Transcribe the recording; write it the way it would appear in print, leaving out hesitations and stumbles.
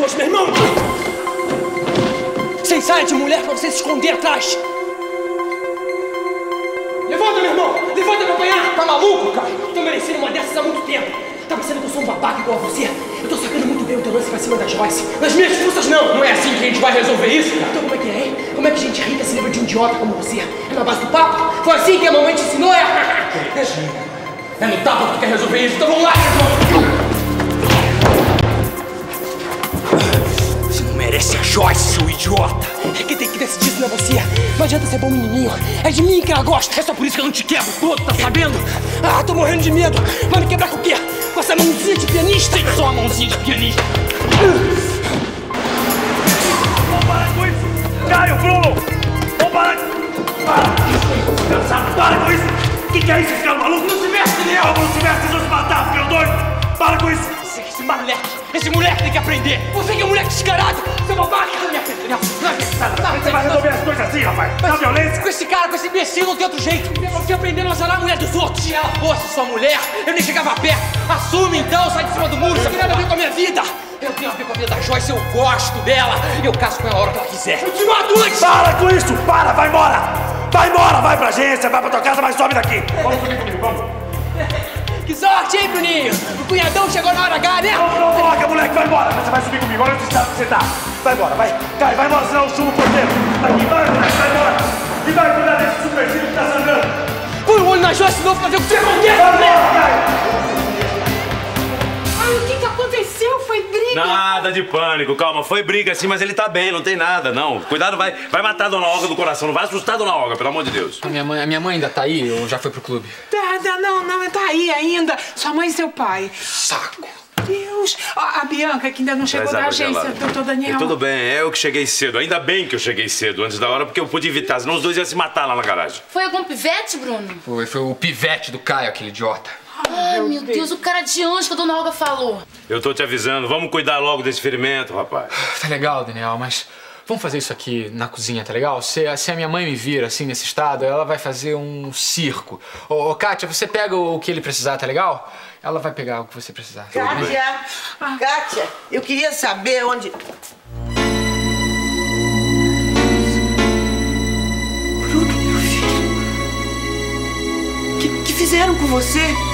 pessoas, meu irmão! Sem saia de mulher pra você se esconder atrás! Levanta, meu irmão! Levanta pra apanhar! Tá maluco, cara? Tô merecendo uma dessas há muito tempo! Tá pensando que eu sou um babaca igual a você? Eu tô sacando muito bem o teu lance pra cima da Joyce. Nas minhas forças, não! Não é assim que a gente vai resolver isso, cara? Então como é que é, hein? Como é que gente rica se lembra de um idiota como você? É na base do papo? Foi assim que a mamãe te ensinou, é? É no tapa que tu quer resolver isso? Então vamos lá, meu irmão! Você não merece a Joyce, seu idiota! Quem tem que decidir isso não é você! Não adianta ser bom menininho! É de mim que ela gosta! É só por isso que eu não te quebro todo, tá sabendo? Ah, tô morrendo de medo! Vai me quebrar com o quê? Com essa mãozinha de pianista? Tem só uma mãozinha de pianista! Vamos parar com isso! Caio, Bruno! Vamos parar! Para! Desgraçado, para com isso! Que é isso, esse cara maluco? Não se mexe, Daniel! Não se mexe, vocês vão se matar, filho doido! Para com isso! Esse moleque tem que aprender! Você que é um moleque descarado! Seu babaca! Você vai resolver as coisas assim, rapaz! Na violência! Com esse cara, com esse imbecil, não tem outro jeito! Eu fiquei aprendendo a azarar a mulher dos outros! Se ela fosse sua mulher, eu nem chegava perto! Assume então, sai de cima do muro! Isso aqui tem nada a ver com a minha vida! Eu tenho a ver com a vida da Joyce, eu gosto dela! Eu caso com ela a hora que ela quiser! Eu te mato antes! Para com isso! Para! Vai embora! Vai embora! Vai pra agência, vai pra tua casa, mas sobe daqui! Vamos subir comigo, vamos! Que sorte, hein, Bruninho? O cunhadão chegou na hora H, né? Não toca, moleque, vai embora! Você vai subir comigo, olha onde você tá! Vai embora, vai! Cai, vai embora, senão eu chumo o porteiro! Daqui, vai, moleque, vai embora! E vai cuidar desse supercílio que tá sangrando! Põe o olho na Joyce de novo pra ver o que você acontece! Vai embora, Cai! Ai, o que aconteceu? Foi briga? Nada de pânico, calma. Foi briga assim, mas ele tá bem, não tem nada, não. Cuidado, vai matar a Dona Olga do coração. Não vai assustar a Dona Olga, pelo amor de Deus. A minha mãe ainda tá aí ou já foi pro clube? Não, tá aí ainda. Sua mãe e seu pai. Saco. Deus, a Bianca que ainda não chegou da agência, doutor Daniel. E tudo bem, eu que cheguei cedo. Ainda bem que eu cheguei cedo, antes da hora, porque eu pude evitar, senão os dois iam se matar lá na garagem. Foi algum pivete, Bruno? Foi o pivete do Caio, aquele idiota. Ai, meu Deus, o cara de anjo que a Dona Olga falou. Eu tô te avisando, vamos cuidar logo desse ferimento, rapaz. Tá legal, Daniel, mas vamos fazer isso aqui na cozinha, tá legal? Se a minha mãe me vir assim, nesse estado, ela vai fazer um circo. Ô, Kátia, você pega o que ele precisar, tá legal? Ela vai pegar o que você precisar. Kátia, eu queria saber onde... Bruno, meu filho. Que fizeram com você?